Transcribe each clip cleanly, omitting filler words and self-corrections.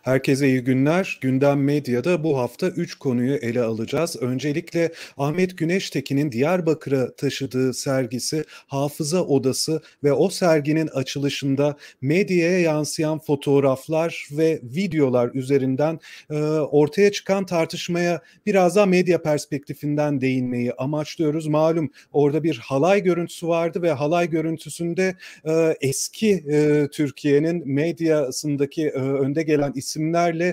Herkese iyi günler. Gündem Medya'da bu hafta 3 konuyu ele alacağız. Öncelikle Ahmet Güneştekin'in Diyarbakır'a taşıdığı sergisi Hafıza Odası ve o serginin açılışında medyaya yansıyan fotoğraflar ve videolar üzerinden ortaya çıkan tartışmaya biraz daha medya perspektifinden değinmeyi amaçlıyoruz. Malum orada bir halay görüntüsü vardı ve halay görüntüsünde eski Türkiye'nin medyasındaki önde gelen isimlerle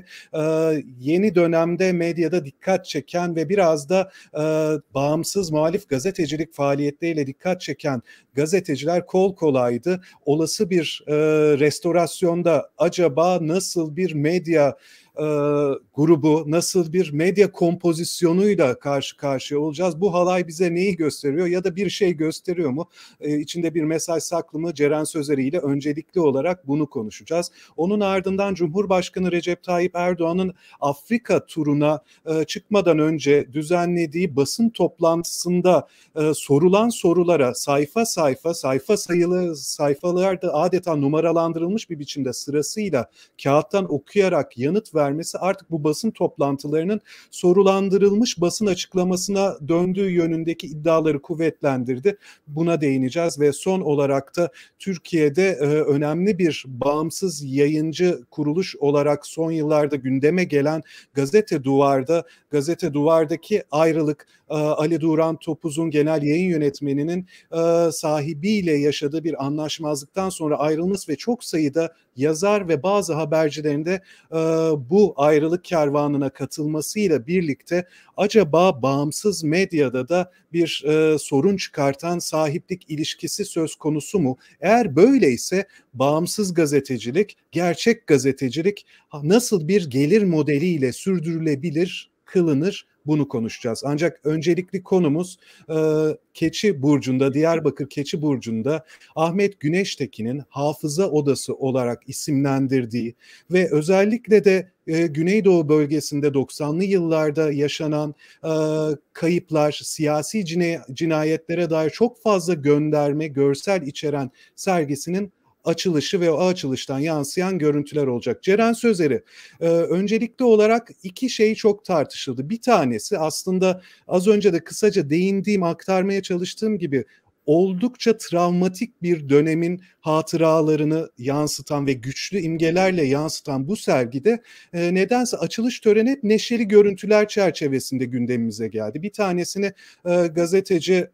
yeni dönemde medyada dikkat çeken ve biraz da bağımsız muhalif gazetecilik faaliyetleriyle dikkat çeken gazeteciler kol kolaydı. Olası bir restorasyonda acaba nasıl bir medya grubu, nasıl bir medya kompozisyonuyla karşı karşıya olacağız? Bu halay bize neyi gösteriyor ya da bir şey gösteriyor mu? İçinde bir mesaj saklı mı? Ceren Sözeri ile öncelikli olarak bunu konuşacağız. Onun ardından Cumhurbaşkanı Recep Tayyip Erdoğan'ın Afrika turuna çıkmadan önce düzenlediği basın toplantısında sorulan sorulara sayfa sayılı sayfalarda adeta numaralandırılmış bir biçimde sırasıyla kağıttan okuyarak yanıt vermesi artık bu basın toplantılarının sorulandırılmış basın açıklamasına döndüğü yönündeki iddiaları kuvvetlendirdi. Buna değineceğiz ve son olarak da Türkiye'de önemli bir bağımsız yayıncı kuruluş olarak son yıllarda gündeme gelen Gazete Duvar'daki ayrılık, Ali Duran Topuz'un genel yayın yönetmeninin sahibiyle yaşadığı bir anlaşmazlıktan sonra ayrılması ve çok sayıda yazar ve bazı habercilerin de bu ayrılık kervanına katılmasıyla birlikte acaba bağımsız medyada da bir sorun çıkartan sahiplik ilişkisi söz konusu mu? Eğer böyleyse bağımsız gazetecilik, gerçek gazetecilik nasıl bir gelir modeliyle sürdürülebilir, kılınır? Bunu konuşacağız. Ancak öncelikli konumuz Keçi Burcu'nda, Diyarbakır Keçi Burcu'nda Ahmet Güneştekin'in Hafıza Odası olarak isimlendirdiği ve özellikle de Güneydoğu bölgesinde 90'lı yıllarda yaşanan kayıplar, siyasi cinayetlere dair çok fazla gönderme, görsel içeren sergisinin açılışı ve o açılıştan yansıyan görüntüler olacak. Ceren Sözeri, öncelikli olarak iki şey çok tartışıldı. Bir tanesi aslında az önce de kısaca değindiğim, aktarmaya çalıştığım gibi oldukça travmatik bir dönemin hatıralarını yansıtan ve güçlü imgelerle yansıtan bu sergide nedense açılış töreni hep neşeli görüntüler çerçevesinde gündemimize geldi. Bir tanesini gazeteci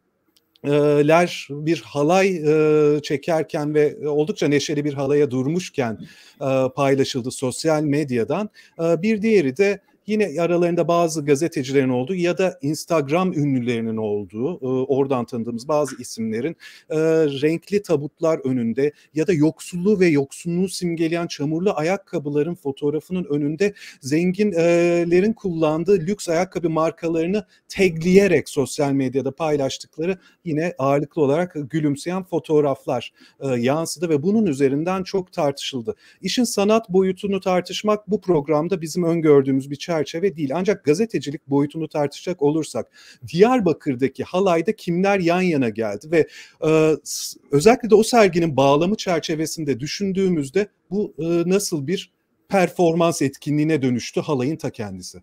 bir halay çekerken ve oldukça neşeli bir halaya durmuşken paylaşıldı sosyal medyadan. Bir diğeri de yine aralarında bazı gazetecilerin olduğu ya da Instagram ünlülerinin olduğu, oradan tanıdığımız bazı isimlerin renkli tabutlar önünde ya da yoksulluğu ve yoksunluğu simgeleyen çamurlu ayakkabıların fotoğrafının önünde zenginlerin kullandığı lüks ayakkabı markalarını tagleyerek sosyal medyada paylaştıkları yine ağırlıklı olarak gülümseyen fotoğraflar yansıdı ve bunun üzerinden çok tartışıldı. İşin sanat boyutunu tartışmak bu programda bizim öngördüğümüz bir çerçeve değil. Ancak gazetecilik boyutunu tartışacak olursak Diyarbakır'daki halayda kimler yan yana geldi ve özellikle de o serginin bağlamı çerçevesinde düşündüğümüzde bu nasıl bir performans etkinliğine dönüştü halayın ta kendisi?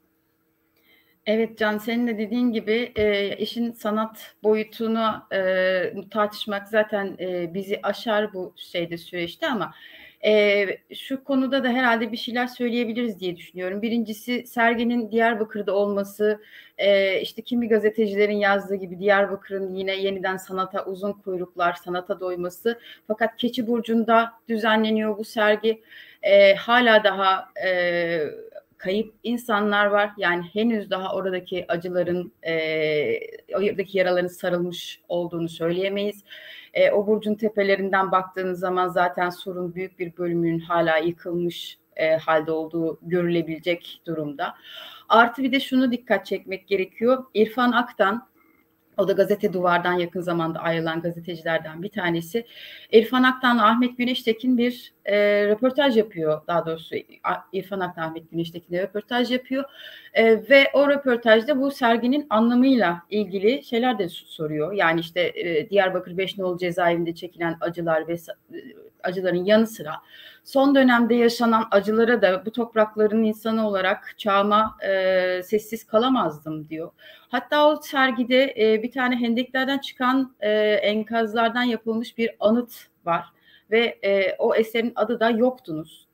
Evet Can, senin de dediğin gibi işin sanat boyutunu tartışmak zaten bizi aşar bu süreçte ama şu konuda da herhalde bir şeyler söyleyebiliriz diye düşünüyorum. Birincisi, serginin Diyarbakır'da olması, işte kimi gazetecilerin yazdığı gibi Diyarbakır'ın yine yeniden sanata uzun kuyruklar, sanata doyması. Fakat Keçi Burcu'nda düzenleniyor bu sergi. Hala daha kayıp insanlar var. Yani henüz daha oradaki acıların, oradaki yaraların sarılmış olduğunu söyleyemeyiz. O burcun tepelerinden baktığınız zaman zaten Sur'un büyük bir bölümünün hala yıkılmış halde olduğu görülebilecek durumda. Artı bir de şunu dikkat çekmek gerekiyor. İrfan Aktan, o da Gazete Duvar'dan yakın zamanda ayrılan gazetecilerden bir tanesi. İrfan Aktan'la Ahmet Güneştekin bir röportaj yapıyor. Daha doğrusu İrfan Aktan Ahmet Güneştekin'le röportaj yapıyor. Ve o röportajda bu serginin anlamıyla ilgili şeyler de soruyor. Yani işte Diyarbakır Beşnioğlu cezaevinde çekilen acılar ve acıların yanı sıra son dönemde yaşanan acılara da bu toprakların insanı olarak çağıma sessiz kalamazdım diyor. Hatta o sergide bir tane hendeklerden çıkan enkazlardan yapılmış bir anıt var ve o eserin adı da Yoktunuz.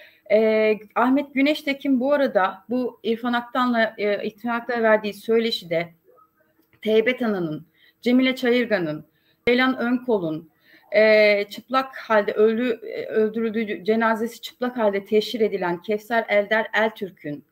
Ahmet Güneştekin bu arada bu İrfan Aktan'la verdiği söyleşide Teybet Ana'nın, Cemile Çayırgan'ın, Ceylan Önkol'un çıplak halde öldürüldüğü cenazesi çıplak halde teşhir edilen Kevser Elder Eltürk'ün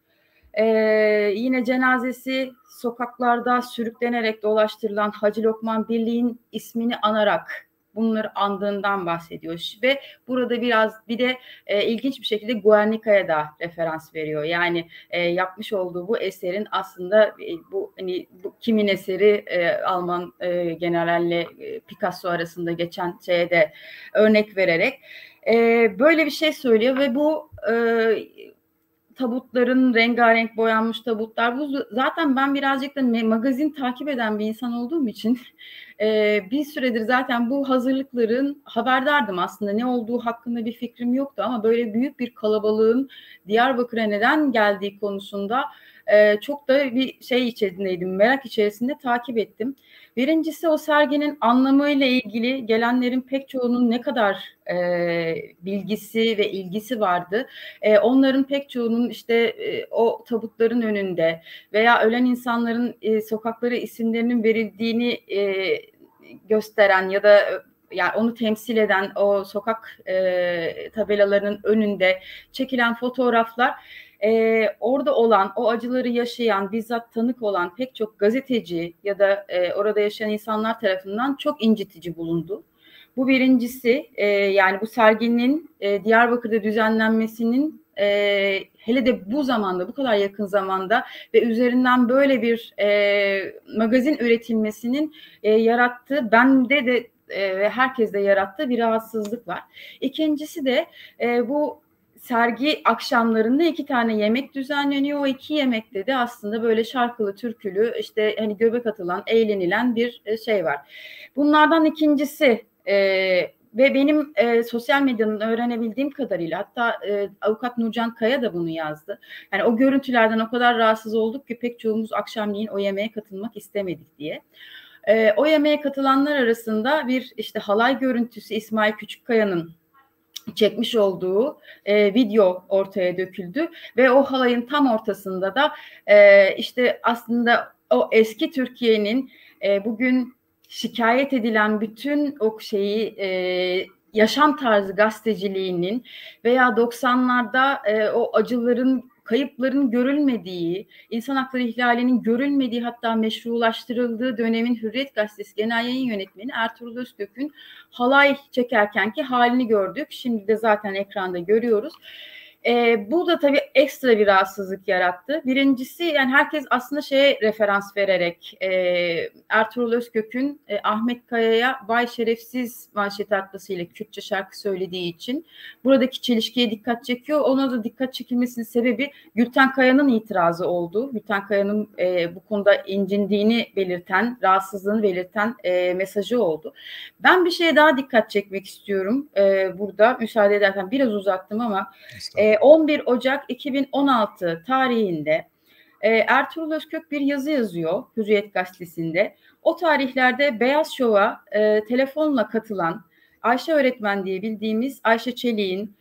yine cenazesi sokaklarda sürüklenerek dolaştırılan Hacı Lokman Birliği'nin ismini anarak bunları andığından bahsediyor ve burada bir de ilginç bir şekilde Guernica'ya da referans veriyor. Yani yapmış olduğu bu eserin aslında bu kimin eseri Alman generalle Picasso arasında geçen şeye de örnek vererek böyle bir şey söylüyor ve bu tabutların rengarenk boyanmış tabutlar. Bu zaten ben birazcık da magazin takip eden bir insan olduğum için bir süredir zaten bu hazırlıkların haberdardım aslında. Ne olduğu hakkında bir fikrim yoktu ama böyle büyük bir kalabalığın Diyarbakır'a neden geldiği konusunda çok da bir şey içerisindeydim. Merak içerisinde takip ettim. Birincisi o serginin anlamıyla ilgili gelenlerin pek çoğunun ne kadar bilgisi ve ilgisi vardı. Onların pek çoğunun işte o tabutların önünde veya ölen insanların sokaklara isimlerinin verildiğini gösteren ya da yani onu temsil eden o sokak tabelalarının önünde çekilen fotoğraflar orada olan, o acıları yaşayan, bizzat tanık olan pek çok gazeteci ya da orada yaşayan insanlar tarafından çok incitici bulundu. Bu birincisi, yani bu serginin Diyarbakır'da düzenlenmesinin hele de bu zamanda, bu kadar yakın zamanda ve üzerinden böyle bir magazin üretilmesinin yarattığı, bende de ve herkeste yarattığı bir rahatsızlık var. İkincisi de bu sergi akşamlarında 2 tane yemek düzenleniyor. O 2 yemekte de aslında böyle şarkılı, türkülü, işte hani göbek atılan, eğlenilen bir şey var. Bunlardan ikincisi ve benim sosyal medyanın öğrenebildiğim kadarıyla hatta avukat Nurcan Kaya da bunu yazdı. Yani o görüntülerden o kadar rahatsız olduk ki pek çoğumuz akşamleyin o yemeğe katılmak istemedik diye. O yemeğe katılanlar arasında bir işte halay görüntüsü İsmail Küçükkaya'nın çekmiş olduğu video ortaya döküldü ve o halayın tam ortasında da işte aslında o eski Türkiye'nin bugün şikayet edilen bütün o şeyi yaşam tarzı gazeteciliğinin veya 90'larda o acıların, kayıpların görülmediği, insan hakları ihlalinin görülmediği, hatta meşrulaştırıldığı dönemin Hürriyet Gazetesi Genel Yayın Yönetmeni Ertuğrul Özkök'ün halay çekerkenki halini gördük. Şimdi de zaten ekranda görüyoruz. Bu da tabii ekstra bir rahatsızlık yarattı. Birincisi, yani herkes aslında şeye referans vererek Ertuğrul Özkök'ün Ahmet Kaya'ya "Vay şerefsiz" manşet atmasıyla Kürtçe şarkı söylediği için buradaki çelişkiye dikkat çekiyor. Ona da dikkat çekilmesinin sebebi Gülten Kaya'nın itirazı oldu. Gülten Kaya'nın bu konuda incindiğini belirten, rahatsızlığını belirten mesajı oldu. Ben bir şeye daha dikkat çekmek istiyorum burada. Müsaade edersen biraz uzattım ama 11 Ocak 2016 tarihinde Ertuğrul Özkök bir yazı yazıyor Hürriyet Gazetesi'nde. O tarihlerde Beyaz Şov'a telefonla katılan Ayşe öğretmen diye bildiğimiz Ayşe Çelik'in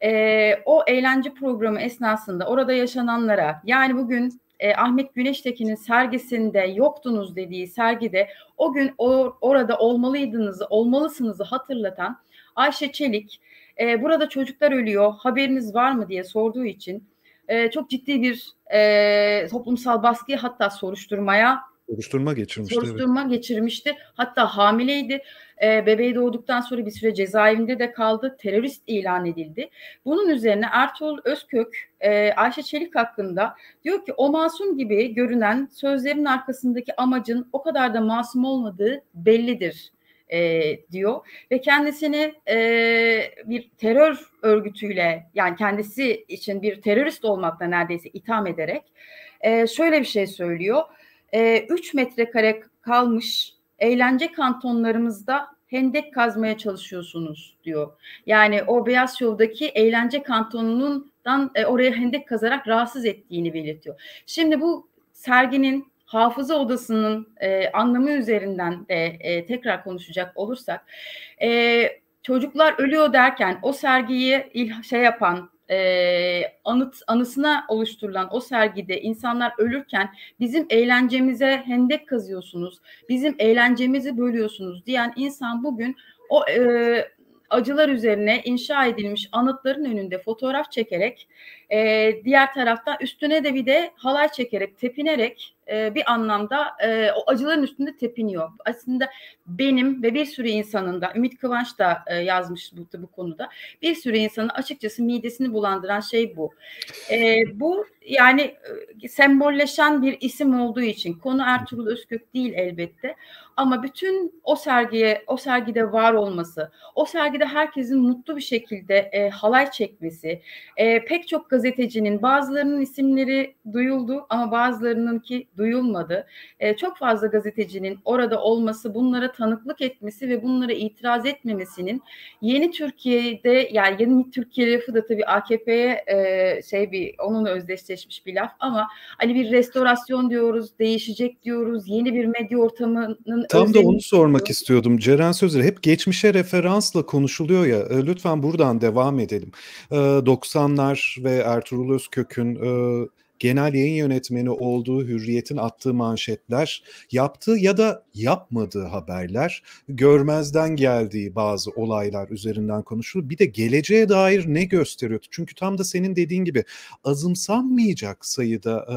o eğlence programı esnasında orada yaşananlara, yani bugün Ahmet Güneştekin'in sergisinde "Yoktunuz" dediği sergide o gün orada olmalısınızı hatırlatan Ayşe Çelik, burada çocuklar ölüyor, haberiniz var mı diye sorduğu için çok ciddi bir toplumsal baskıya, hatta soruşturma geçirmişti. Hatta hamileydi. Bebeği doğduktan sonra bir süre cezaevinde de kaldı. Terörist ilan edildi. Bunun üzerine Ertuğrul Özkök Ayşe Çelik hakkında diyor ki o masum gibi görünen sözlerin arkasındaki amacın o kadar da masum olmadığı bellidir diyor ve kendisini bir terör örgütüyle, yani kendisi için bir terörist olmakla neredeyse itham ederek şöyle bir şey söylüyor. 3 metrekare kalmış eğlence kantonlarımızda hendek kazmaya çalışıyorsunuz diyor. Yani o Beyaz Show'daki eğlence kantonundan oraya hendek kazarak rahatsız ettiğini belirtiyor. Şimdi bu serginin hafıza odasının anlamı üzerinden de tekrar konuşacak olursak, çocuklar ölüyor derken o sergiyi yapan, anısına oluşturulan o sergide insanlar ölürken bizim eğlencemize hendek kazıyorsunuz, bizim eğlencemizi bölüyorsunuz diyen insan bugün o acılar üzerine inşa edilmiş anıtların önünde fotoğraf çekerek, diğer taraftan üstüne de bir de halay çekerek, tepinerek bir anlamda o acıların üstünde tepiniyor. Aslında benim ve bir sürü insanın da, Ümit Kıvanç da yazmış bu konuda, bir sürü insanın açıkçası midesini bulandıran şey bu. Bu yani sembolleşen bir isim olduğu için konu Ertuğrul Özkök değil elbette, ama bütün o sergide var olması, o sergide herkesin mutlu bir şekilde halay çekmesi, pek çok gazetecinin, bazılarının isimleri duyuldu ama bazılarınınki duyulmadı. Çok fazla gazetecinin orada olması, bunlara tanıklık etmesi ve bunlara itiraz etmemesinin yeni Türkiye'de, yani yeni Türkiye lafı da tabii AKP'ye onunla özdeşleşmiş bir laf, ama hani bir restorasyon diyoruz, değişecek diyoruz, yeni bir medya ortamının Tam da onu sormak diyoruz. istiyordum. Ceren Sözer, hep geçmişe referansla konuşuluyor ya. Lütfen buradan devam edelim. 90'lar ve Ertuğrul Özkök'ün genel yayın yönetmeni olduğu Hürriyet'in attığı manşetler, yaptığı ya da yapmadığı haberler, görmezden geldiği bazı olaylar üzerinden konuşulur. Bir de geleceğe dair ne gösteriyordu? Çünkü tam da senin dediğin gibi azımsanmayacak sayıda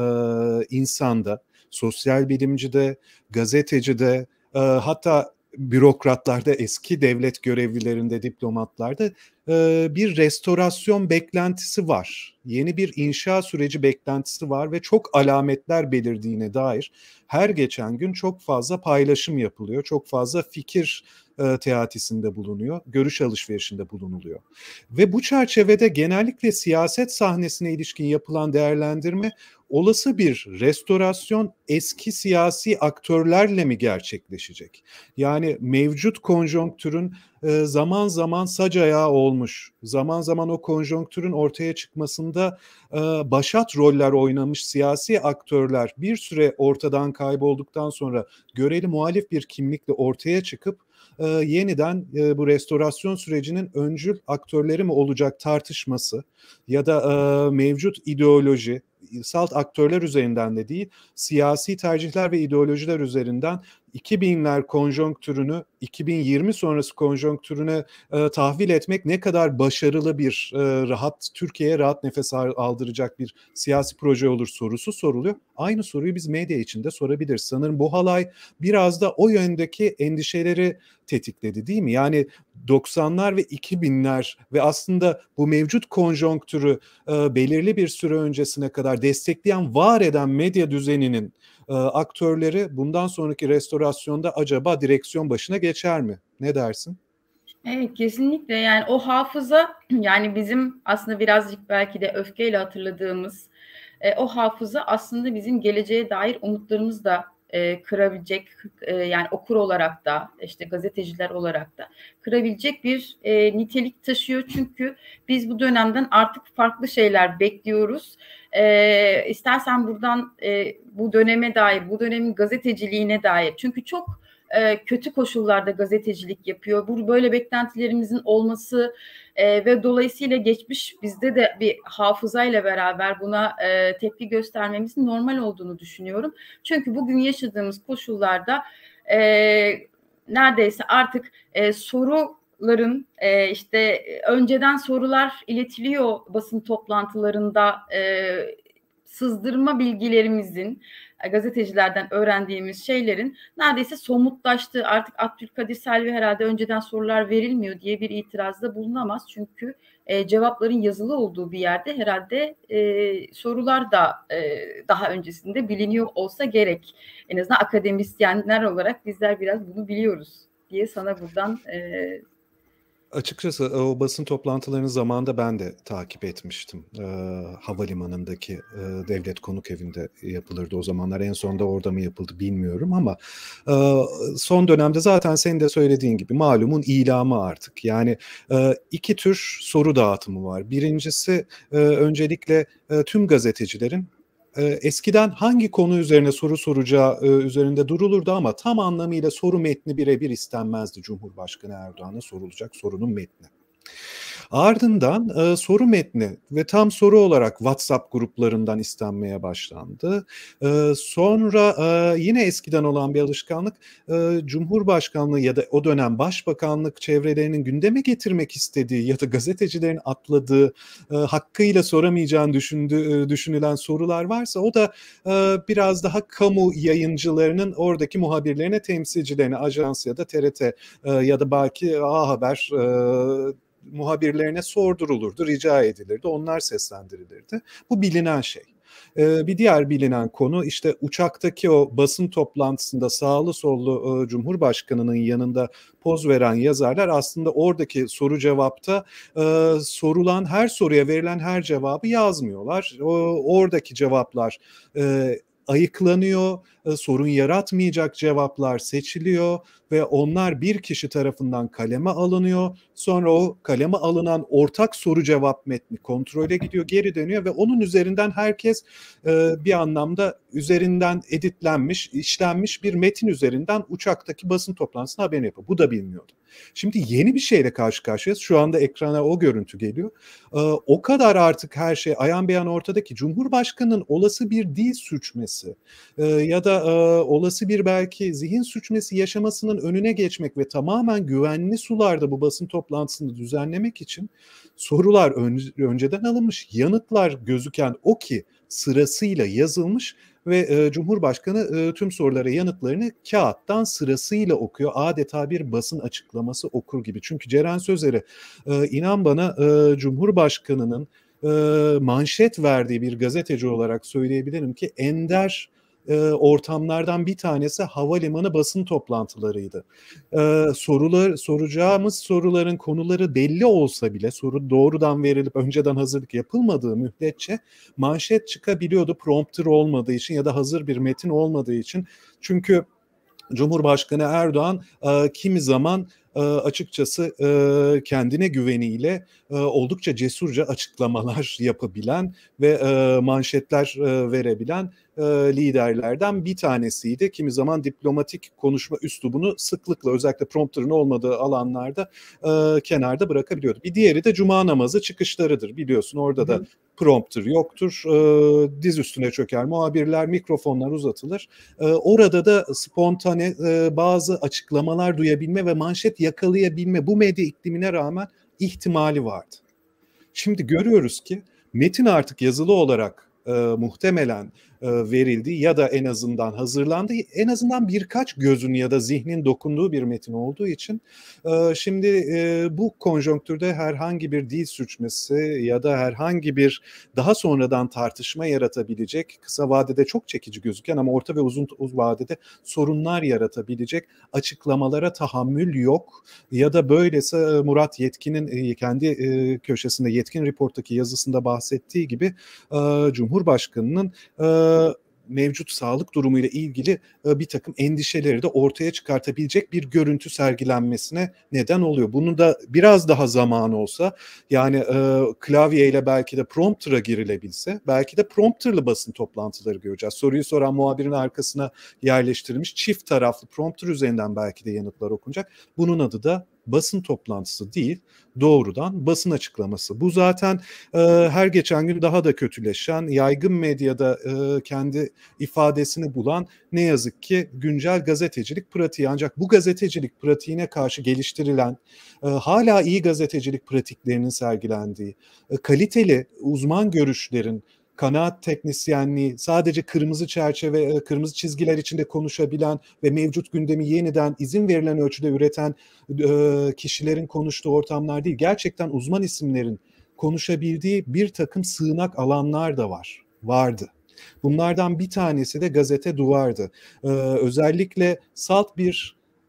insanda, sosyal bilimcide, gazetecide, hatta bürokratlarda, eski devlet görevlilerinde, diplomatlarda bir restorasyon beklentisi var. Yeni bir inşa süreci beklentisi var ve çok alametler belirdiğine dair her geçen gün çok fazla paylaşım yapılıyor. Çok fazla fikir teatisinde bulunuyor, görüş alışverişinde bulunuluyor. Ve bu çerçevede genellikle siyaset sahnesine ilişkin yapılan değerlendirme, olası bir restorasyon eski siyasi aktörlerle mi gerçekleşecek? Yani mevcut konjonktürün zaman zaman sac ayağı olmuş, zaman zaman o konjonktürün ortaya çıkmasında başat roller oynamış siyasi aktörler bir süre ortadan kaybolduktan sonra göreli muhalif bir kimlikle ortaya çıkıp yeniden bu restorasyon sürecinin öncül aktörleri mi olacak tartışması ya da mevcut ideoloji, salt aktörler üzerinden de değil, siyasi tercihler ve ideolojiler üzerinden 2000'ler konjonktürünü 2020 sonrası konjonktürüne tahvil etmek ne kadar başarılı bir Türkiye'ye rahat nefes aldıracak bir siyasi proje olur sorusu soruluyor. Aynı soruyu biz medya içinde sorabiliriz. Sanırım bu halay biraz da o yöndeki endişeleri tetikledi, değil mi? Yani 90'lar ve 2000'ler ve aslında bu mevcut konjonktürü belirli bir süre öncesine kadar destekleyen, var eden medya düzeninin aktörleri bundan sonraki restorasyonda acaba direksiyon başına geçer mi? Ne dersin? Evet, kesinlikle. Yani o hafıza, yani bizim aslında birazcık belki de öfkeyle hatırladığımız o hafıza aslında bizim geleceğe dair umutlarımızı da kırabilecek, yani okur olarak da, işte gazeteciler olarak da kırabilecek bir nitelik taşıyor. Çünkü biz bu dönemden artık farklı şeyler bekliyoruz. İstersen buradan bu döneme dair, bu dönemin gazeteciliğine dair, çünkü çok kötü koşullarda gazetecilik yapıyor. Bu böyle beklentilerimizin olması ve dolayısıyla geçmiş bizde de bir hafızayla beraber buna tepki göstermemizin normal olduğunu düşünüyorum. Çünkü bugün yaşadığımız koşullarda neredeyse artık soruların işte önceden sorular iletiliyor basın toplantılarında, sızdırma bilgilerimizin, gazetecilerden öğrendiğimiz şeylerin neredeyse somutlaştığı, artık Abdülkadir Selvi herhalde önceden sorular verilmiyor diye bir itirazda bulunamaz. Çünkü cevapların yazılı olduğu bir yerde herhalde sorular da daha öncesinde biliniyor olsa gerek. En azından akademisyenler olarak bizler biraz bunu biliyoruz diye sana buradan Açıkçası o basın toplantılarını zamanında ben de takip etmiştim. Havalimanındaki devlet konuk evinde yapılırdı o zamanlar. En son da orada mı yapıldı bilmiyorum ama e, son dönemde zaten senin de söylediğin gibi malumun ilamı artık. Yani iki tür soru dağıtımı var. Birincisi öncelikle tüm gazetecilerin eskiden hangi konu üzerine soru soracağı üzerinde durulurdu ama tam anlamıyla soru metni birebir istenmezdi Cumhurbaşkanı Erdoğan'a sorulacak sorunun metni. Ardından soru metni ve tam soru olarak WhatsApp gruplarından istenmeye başlandı. Sonra yine eskiden olan bir alışkanlık Cumhurbaşkanlığı ya da o dönem Başbakanlık çevrelerinin gündeme getirmek istediği ya da gazetecilerin atladığı hakkıyla soramayacağını düşünülen sorular varsa o da biraz daha kamu yayıncılarının oradaki muhabirlerine, temsilcilerine, ajans ya da TRT ya da belki A Haber muhabirlerine sordurulurdu, rica edilirdi. Onlar seslendirilirdi. Bu bilinen şey. Bir diğer bilinen konu işte uçaktaki o basın toplantısında sağlı sollu Cumhurbaşkanı'nın yanında poz veren yazarlar aslında oradaki soru cevapta sorulan her soruya verilen her cevabı yazmıyorlar. Oradaki cevaplar ayıklanıyor, sorun yaratmayacak cevaplar seçiliyor ve onlar bir kişi tarafından kaleme alınıyor. Sonra o kaleme alınan ortak soru cevap metni kontrole gidiyor, geri dönüyor ve onun üzerinden herkes bir anlamda üzerinden editlenmiş, işlenmiş bir metin üzerinden uçaktaki basın toplantısına haberini yapıyor. Bu da bilmiyordu. Şimdi yeni bir şeyle karşı karşıyayız. Şu anda ekrana o görüntü geliyor. O kadar artık her şey ayan beyan ortada ki Cumhurbaşkanı'nın olası bir dil sürçmesi ya da olası bir belki zihin sürçmesi yaşamasının önüne geçmek ve tamamen güvenli sularda bu basın toplantısını düzenlemek için sorular önceden alınmış, yanıtlar gözüken o ki sırasıyla yazılmış ve Cumhurbaşkanı tüm sorulara yanıtlarını kağıttan sırasıyla okuyor. Adeta bir basın açıklaması okur gibi. Çünkü Ceren Sözer'e inan bana Cumhurbaşkanı'nın manşet verdiği bir gazeteci olarak söyleyebilirim ki ender ortamlardan bir tanesi havalimanı basın toplantılarıydı. Soracağımız soruların konuları belli olsa bile soru doğrudan verilip önceden hazırlık yapılmadığı müddetçe manşet çıkabiliyordu prompter olmadığı için ya da hazır bir metin olmadığı için. Çünkü Cumhurbaşkanı Erdoğan kimi zaman açıkçası kendine güveniyle oldukça cesurca açıklamalar yapabilen ve manşetler verebilen liderlerden bir tanesiydi. Kimi zaman diplomatik konuşma üslubunu sıklıkla özellikle prompterın olmadığı alanlarda kenarda bırakabiliyordu. Bir diğeri de cuma namazı çıkışlarıdır. Biliyorsun orada da prompter yoktur. Diz üstüne çöker muhabirler, mikrofonlar uzatılır. Orada da spontane bazı açıklamalar duyabilme ve manşet yakalayabilme bu medya iklimine rağmen ihtimali vardı. Şimdi görüyoruz ki metin artık yazılı olarak muhtemelen verildi ya da en azından hazırlandı. En azından birkaç gözün ya da zihnin dokunduğu bir metin olduğu için şimdi bu konjonktürde herhangi bir dil sürçmesi ya da herhangi bir daha sonradan tartışma yaratabilecek, kısa vadede çok çekici gözüken ama orta ve uzun vadede sorunlar yaratabilecek açıklamalara tahammül yok. Ya da böylese Murat Yetkin'in kendi köşesinde Yetkin Report'taki yazısında bahsettiği gibi Cumhurbaşkanı'nın mevcut sağlık durumuyla ilgili bir takım endişeleri de ortaya çıkartabilecek bir görüntü sergilenmesine neden oluyor. Bunun da biraz daha zaman olsa yani klavyeyle belki de prompter'a girilebilse belki de prompter'lı basın toplantıları göreceğiz. Soruyu soran muhabirin arkasına yerleştirilmiş çift taraflı prompter üzerinden belki de yanıtlar okunacak. Bunun adı da basın toplantısı değil, doğrudan basın açıklaması. Bu zaten her geçen gün daha da kötüleşen, yaygın medyada kendi ifadesini bulan ne yazık ki güncel gazetecilik pratiği. Ancak bu gazetecilik pratiğine karşı geliştirilen, hala iyi gazetecilik pratiklerinin sergilendiği, kaliteli uzman görüşlerin, kanaat teknisyenliği, sadece kırmızı çerçeve, kırmızı çizgiler içinde konuşabilen ve mevcut gündemi yeniden izin verilen ölçüde üreten kişilerin konuştuğu ortamlar değil. Gerçekten uzman isimlerin konuşabildiği bir takım sığınak alanlar da vardı. Bunlardan bir tanesi de Gazete Duvar'dı. Özellikle salt bir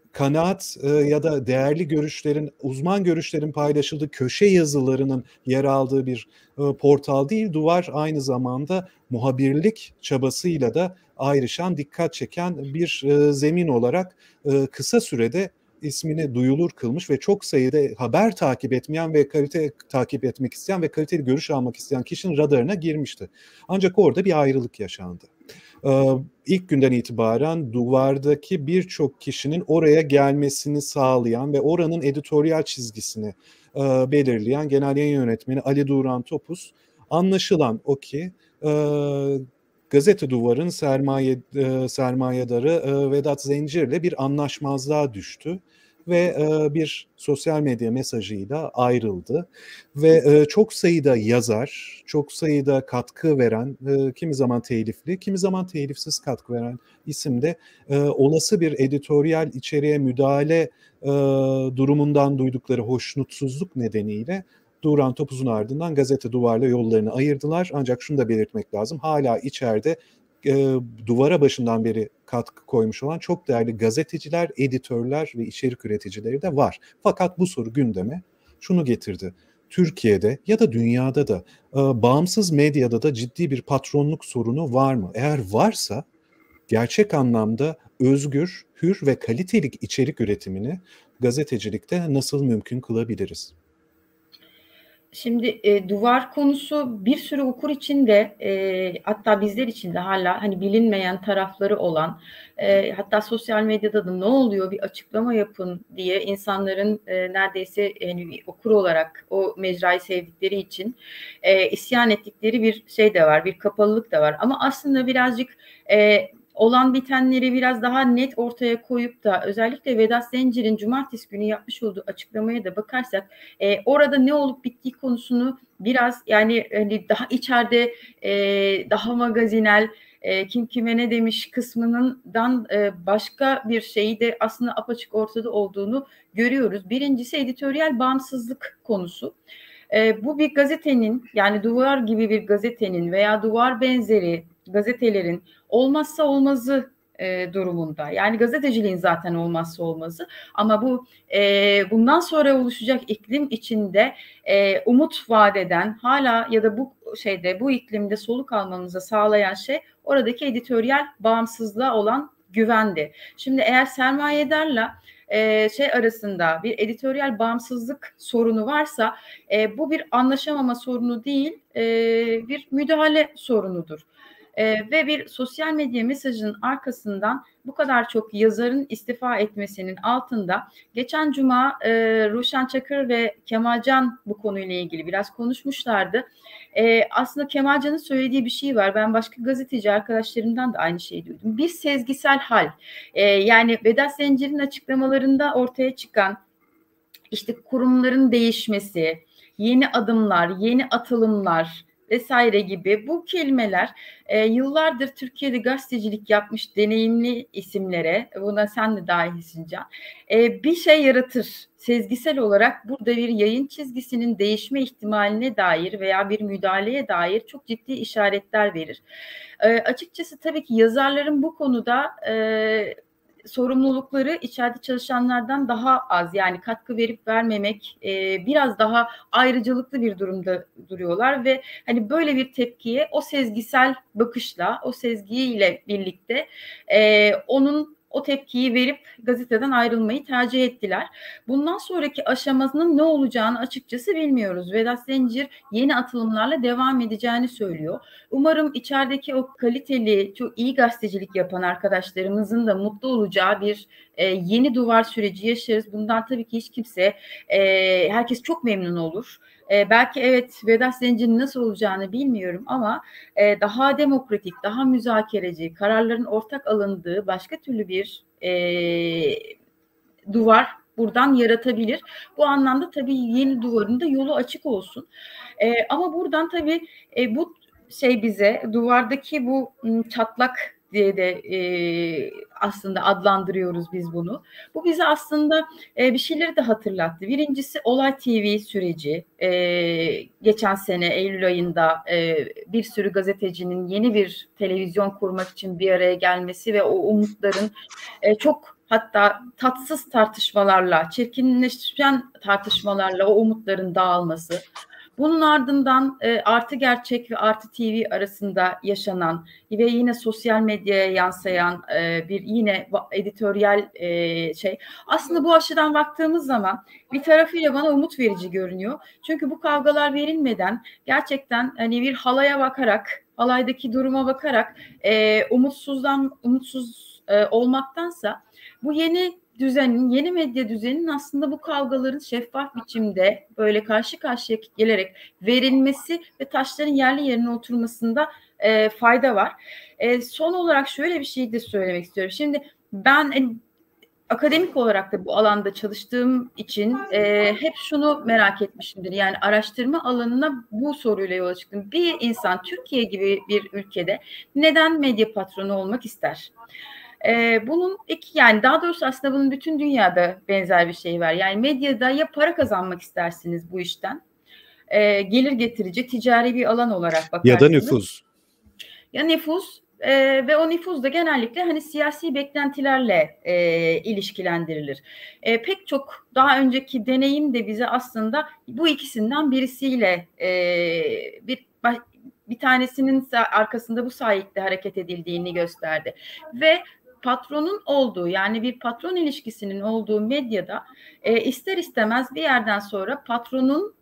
kanaat ya da değerli görüşlerin, uzman görüşlerin paylaşıldığı köşe yazılarının yer aldığı bir portal değil. Duvar aynı zamanda muhabirlik çabasıyla da ayrışan, dikkat çeken bir zemin olarak kısa sürede ismini duyulur kılmış ve çok sayıda haber takip etmeyen ve kalite takip etmek isteyen ve kaliteli görüş almak isteyen kişinin radarına girmişti. Ancak orada bir ayrılık yaşandı. İlk günden itibaren Duvar'daki birçok kişinin oraya gelmesini sağlayan ve oranın editoryal çizgisini belirleyen genel yayın yönetmeni Ali Duran Topuz, anlaşılan o ki Gazete Duvar'ın sermayedarı Vedat Zencir'le bir anlaşmazlığa düştü ve bir sosyal medya mesajıyla ayrıldı. Ve çok sayıda yazar, çok sayıda katkı veren, kimi zaman telifli, kimi zaman telifsiz katkı veren isimde olası bir editoryal içeriğe müdahale durumundan duydukları hoşnutsuzluk nedeniyle Duran Topuz'un ardından Gazete Duvar'la yollarını ayırdılar. Ancak şunu da belirtmek lazım, hala içeride Duvara başından beri katkı koymuş olan çok değerli gazeteciler, editörler ve içerik üreticileri de var. Fakat bu soru gündeme şunu getirdi: Türkiye'de ya da dünyada da bağımsız medyada da ciddi bir patronluk sorunu var mı? Eğer varsa gerçek anlamda özgür, hür ve kaliteli içerik üretimini gazetecilikte nasıl mümkün kılabiliriz? Şimdi duvar konusu bir sürü okur için de hatta bizler için de hala hani bilinmeyen tarafları olan, hatta sosyal medyada da ne oluyor bir açıklama yapın diye insanların neredeyse yani bir okur olarak o mecrayı sevdikleri için isyan ettikleri bir şey de var, bir kapalılık da var. Ama aslında birazcık olan bitenleri biraz daha net ortaya koyup da özellikle Vedat Zencir'in cumartesi günü yapmış olduğu açıklamaya da bakarsak orada ne olup bittiği konusunu biraz yani hani daha içeride daha magazinel kim kime ne demiş kısmından başka bir şeyi de aslında apaçık ortada olduğunu görüyoruz. Birincisi editoryal bağımsızlık konusu. Bu bir gazetenin yani Duvar gibi bir gazetenin veya Duvar benzeri gazetelerin olmazsa olmazı durumunda. Yani gazeteciliğin zaten olmazsa olmazı. Ama bu bundan sonra oluşacak iklim içinde umut vaat eden hala ya da bu iklimde soluk almamıza sağlayan şey oradaki editoryal bağımsızlığa olan güvendi. Şimdi eğer sermayedarla arasında bir editoryal bağımsızlık sorunu varsa bu bir anlaşamama sorunu değil, bir müdahale sorunudur. Ve bir sosyal medya mesajının arkasından bu kadar çok yazarın istifa etmesinin altında geçen cuma Ruşen Çakır ve Kemalcan bu konuyla ilgili biraz konuşmuşlardı. Aslında Kemalcan'ın söylediği bir şey var. Ben başka gazeteci arkadaşlarımdan da aynı şeyi duydum. Bir sezgisel hal. Yani Vedat Zencir'in açıklamalarında ortaya çıkan işte kurumların değişmesi, yeni adımlar, yeni atılımlar vesaire gibi bu kelimeler yıllardır Türkiye'de gazetecilik yapmış deneyimli isimlere, buna sen de dahilsin Can, bir şey yaratır. Sezgisel olarak burada bir yayın çizgisinin değişme ihtimaline dair veya bir müdahaleye dair çok ciddi işaretler verir. Açıkçası tabii ki yazarların bu konuda sorumlulukları içeride çalışanlardan daha az, yani katkı verip vermemek biraz daha ayrıcalıklı bir durumda duruyorlar ve hani böyle bir tepkiye o sezgisel bakışla, o sezgiyle birlikte onun o tepkiyi verip gazeteden ayrılmayı tercih ettiler. Bundan sonraki aşamasının ne olacağını açıkçası bilmiyoruz. Vedat Zencir yeni atılımlarla devam edeceğini söylüyor. Umarım içerideki o kaliteli, çok iyi gazetecilik yapan arkadaşlarımızın da mutlu olacağı bir yeni duvar süreci yaşarız. Bundan tabii ki hiç kimse, herkes çok memnun olur. Belki evet Vedat Zencir'in nasıl olacağını bilmiyorum ama daha demokratik, daha müzakereci, kararların ortak alındığı başka türlü bir duvar buradan yaratabilir. Bu anlamda tabii yeni duvarın da yolu açık olsun. Ama buradan tabii bu bize duvardaki bu çatlak diye de aslında adlandırıyoruz biz bunu. Bu bize aslında bir şeyleri de hatırlattı. Birincisi Olay TV süreci. Geçen sene Eylül ayında bir sürü gazetecinin yeni bir televizyon kurmak için bir araya gelmesi ve o umutların çok hatta tatsız tartışmalarla, çirkinleşen tartışmalarla o umutların dağılması, bunun ardından Artı Gerçek ve Artı TV arasında yaşanan ve yine sosyal medyaya yansıyan bir yine editoryal şey. Aslında bu açıdan baktığımız zaman bir tarafıyla bana umut verici görünüyor. Çünkü bu kavgalar verilmeden gerçekten hani bir halaya bakarak, halaydaki duruma bakarak umutsuz olmaktansa bu yeni düzenin, yeni medya düzeninin aslında bu kavgaların şeffaf biçimde böyle karşı karşıya gelerek verilmesi ve taşların yerli yerine oturmasında fayda var. Son olarak şöyle bir şey de söylemek istiyorum. Şimdi ben akademik olarak da bu alanda çalıştığım için hep şunu merak etmişimdir. Yani araştırma alanına bu soruyla yola çıktım. Bir insan Türkiye gibi bir ülkede neden medya patronu olmak ister? Bunun yani daha doğrusu aslında bunun bütün dünyada benzer bir şey var. Yani medyada ya para kazanmak istersiniz bu işten, gelir getirici ticari bir alan olarak bakarsınız. Ya da nüfuz. Ya nüfuz ve o nüfuz da genellikle hani siyasi beklentilerle ilişkilendirilir. Pek çok daha önceki deneyim de bize aslında bu ikisinden birisiyle bir tanesinin arkasında bu sahipte hareket edildiğini gösterdi. Ve patronun olduğu, yani bir patron ilişkisinin olduğu medyada ister istemez bir yerden sonra patronun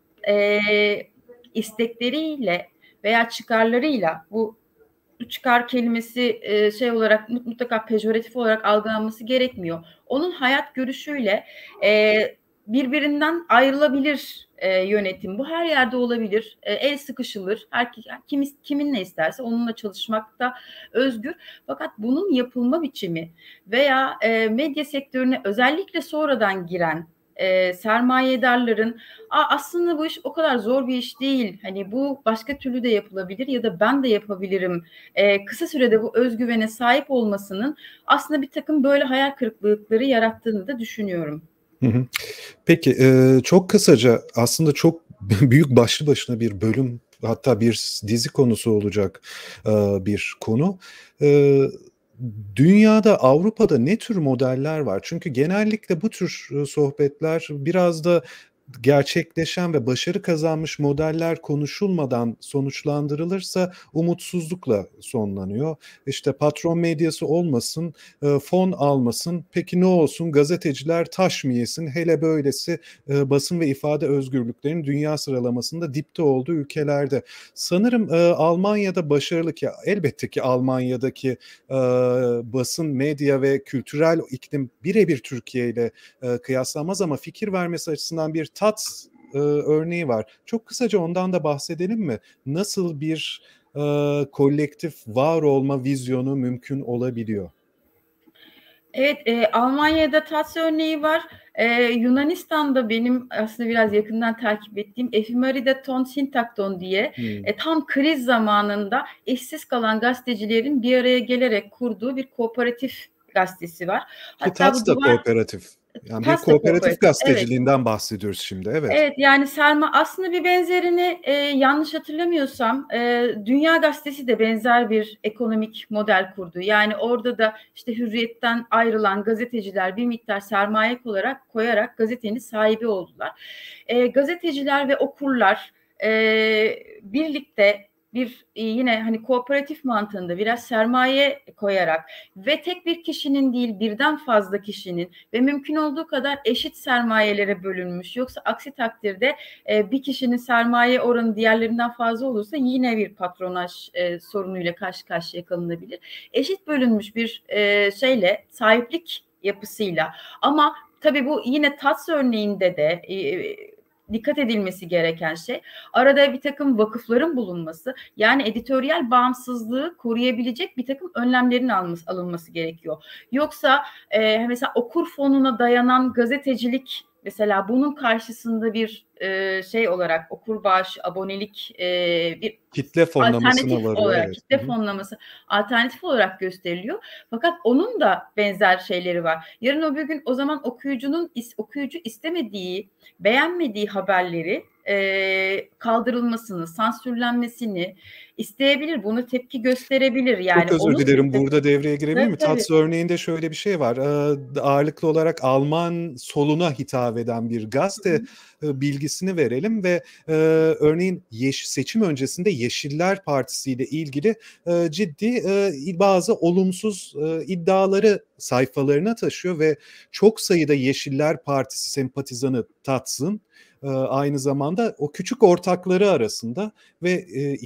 istekleriyle veya çıkarlarıyla, bu çıkar kelimesi şey olarak mutlaka pejoratif olarak algılanması gerekmiyor. Onun hayat görüşüyle birbirinden ayrılabilir yönetim. Bu her yerde olabilir. El sıkışılır. Kimin ne isterse onunla çalışmakta özgür. Fakat bunun yapılma biçimi veya medya sektörüne özellikle sonradan giren sermayedarların aslında bu iş o kadar zor bir iş değil. Hani bu başka türlü de yapılabilir ya da ben de yapabilirim. Kısa sürede bu özgüvene sahip olmasının aslında bir takım böyle hayal kırıklıkları yarattığını da düşünüyorum. Peki çok kısaca aslında çok büyük başlı başına bir bölüm, hatta bir dizi konusu olacak bir konu. Dünyada, Avrupa'da ne tür modeller var? Çünkü genellikle bu tür sohbetler biraz da gerçekleşen ve başarı kazanmış modeller konuşulmadan sonuçlandırılırsa umutsuzlukla sonlanıyor. İşte patron medyası olmasın, fon almasın, peki ne olsun, gazeteciler taş mı yesin, hele böylesi basın ve ifade özgürlüklerinin dünya sıralamasında dipte olduğu ülkelerde. Sanırım Almanya'da başarılı, ki elbette ki Almanya'daki basın, medya ve kültürel iklim birebir Türkiye ile kıyaslanmaz, ama fikir vermesi açısından bir TATS örneği var. Çok kısaca ondan da bahsedelim mi? Nasıl bir kolektif var olma vizyonu mümkün olabiliyor? Evet, Almanya'da TATS örneği var. Yunanistan'da benim aslında biraz yakından takip ettiğim Efemeride Ton Sintakton diye tam kriz zamanında işsiz kalan gazetecilerin bir araya gelerek kurduğu bir kooperatif gazetesi var. Ki Hatta TATS bu da duvar kooperatif. Yani bir TATS da kooperatif kooperatif. Evet. gazeteciliğinden bahsediyoruz şimdi. Evet. Evet, yani aslında bir benzerini yanlış hatırlamıyorsam Dünya Gazetesi de benzer bir ekonomik model kurdu. Yani orada da işte Hürriyet'ten ayrılan gazeteciler bir miktar sermaye olarak koyarak gazetenin sahibi oldular. Gazeteciler ve okurlar birlikte bir yine hani kooperatif mantığında biraz sermaye koyarak ve tek bir kişinin değil birden fazla kişinin ve mümkün olduğu kadar eşit sermayelere bölünmüş. Yoksa aksi takdirde bir kişinin sermaye oranı diğerlerinden fazla olursa yine bir patronaj sorunuyla karşı karşıya kalınabilir. Eşit bölünmüş bir şeyle, sahiplik yapısıyla, ama tabii bu yine TATS örneğinde de dikkat edilmesi gereken şey arada bir takım vakıfların bulunması, yani editoryal bağımsızlığı koruyabilecek bir takım önlemlerin alınması gerekiyor. Yoksa mesela okur fonuna dayanan gazetecilik, mesela bunun karşısında bir şey olarak okur bağışı, abonelik bir kitle fonlamasına alternatif varıyor. olarak, Evet. kitle fonlaması alternatif olarak gösteriliyor. Fakat onun da benzer şeyleri var. Yarın öbür gün o zaman okuyucu istemediği, beğenmediği haberleri kaldırılmasını, sansürlenmesini isteyebilir. Bunu tepki gösterebilir. Yani Çok özür olur dilerim, mu? burada devreye girebilir Tabii, miyim? tabii. Taz örneğinde şöyle bir şey var. Ağırlıklı olarak Alman soluna hitap eden bir gazete bilgisini verelim ve örneğin seçim öncesinde Yeşiller Partisi ile ilgili ciddi bazı olumsuz iddiaları sayfalarına taşıyor ve çok sayıda Yeşiller Partisi sempatizanı Tatz'ın aynı zamanda o küçük ortakları arasında ve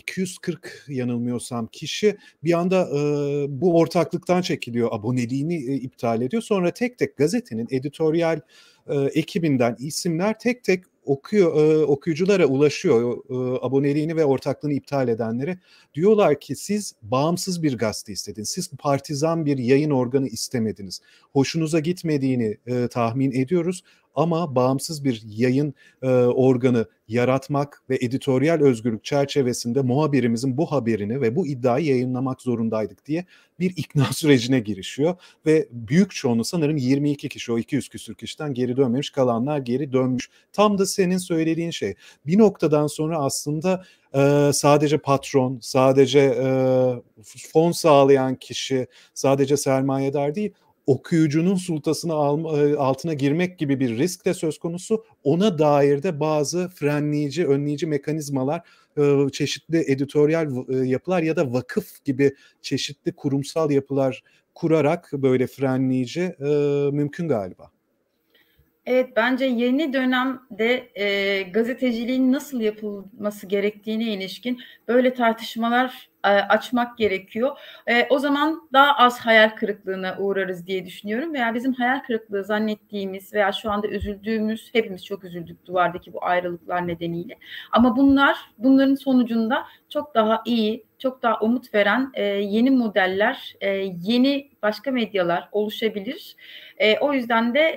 240 yanılmıyorsam kişi bir anda bu ortaklıktan çekiliyor, aboneliğini iptal ediyor. Sonra tek tek gazetenin editoryal ekibinden isimler tek tek okuyuculara ulaşıyor, aboneliğini ve ortaklığını iptal edenlere. Diyorlar ki siz bağımsız bir gazete istediniz, siz partizan bir yayın organı istemediniz. Hoşunuza gitmediğini tahmin ediyoruz ama bağımsız bir yayın organı yaratmak ve editoryal özgürlük çerçevesinde muhabirimizin bu haberini ve bu iddiayı yayınlamak zorundaydık diye bir ikna sürecine girişiyor ve büyük çoğunluğu, sanırım 22 kişi, o 200 küsür kişiden geri dönmemiş, kalanlar geri dönmüş. Tam da senin söylediğin şey. Bir noktadan sonra aslında sadece patron, sadece fon sağlayan kişi, sadece sermayedar değil, okuyucunun sultasını altına girmek gibi bir risk de söz konusu. Ona dair de bazı frenleyici, önleyici mekanizmalar, çeşitli editoryal yapılar ya da vakıf gibi çeşitli kurumsal yapılar kurarak böyle frenleyici mümkün galiba. Evet, bence yeni dönemde gazeteciliğin nasıl yapılması gerektiğine ilişkin böyle tartışmalar açmak gerekiyor. O zaman daha az hayal kırıklığına uğrarız diye düşünüyorum. Veya bizim hayal kırıklığı zannettiğimiz veya şu anda üzüldüğümüz, hepimiz çok üzüldük duvardaki bu ayrılıklar nedeniyle. Ama bunların sonucunda çok daha iyi, çok daha umut veren yeni modeller, yeni başka medyalar oluşabilir. O yüzden de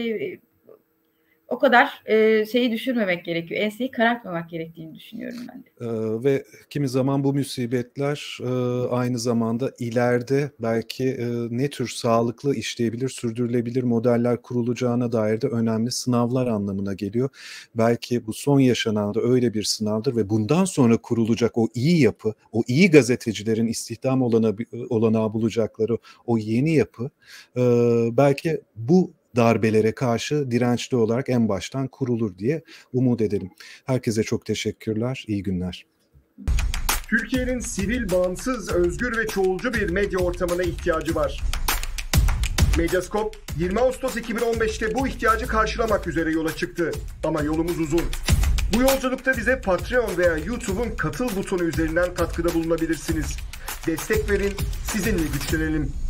o kadar şeyi düşürmemek gerekiyor. Enseyi karartmamak gerektiğini düşünüyorum ben de. Ve kimi zaman bu musibetler aynı zamanda ileride belki ne tür sağlıklı işleyebilir, sürdürülebilir modeller kurulacağına dair de önemli sınavlar anlamına geliyor. Belki bu son yaşanan da öyle bir sınavdır ve bundan sonra kurulacak o iyi yapı, o iyi gazetecilerin istihdam olanağı bulacakları o yeni yapı belki bu darbelere karşı dirençli olarak en baştan kurulur diye umut edelim. Herkese çok teşekkürler, iyi günler. Türkiye'nin sivil, bağımsız, özgür ve çoğulcu bir medya ortamına ihtiyacı var. Medyascope 20 Ağustos 2015'te bu ihtiyacı karşılamak üzere yola çıktı. Ama yolumuz uzun. Bu yolculukta bize Patreon veya YouTube'un katıl butonu üzerinden katkıda bulunabilirsiniz. Destek verin, sizinle güçlenelim.